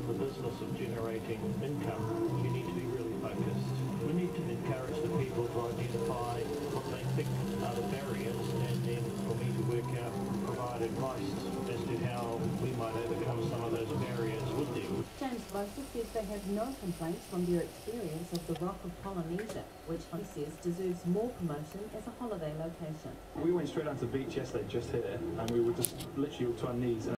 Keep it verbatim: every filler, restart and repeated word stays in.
the business of generating income, you need to be really focused. We need to encourage the people to identify what they think are the barriers, and then for me to work out and provide advice as to how we might overcome some of those barriers with them. James Lofer says they have no complaints from their experience of the Rock of Polynesia, which he says deserves more promotion as a holiday location. We went straight onto the beach yesterday, just here, and we were just literally to our knees.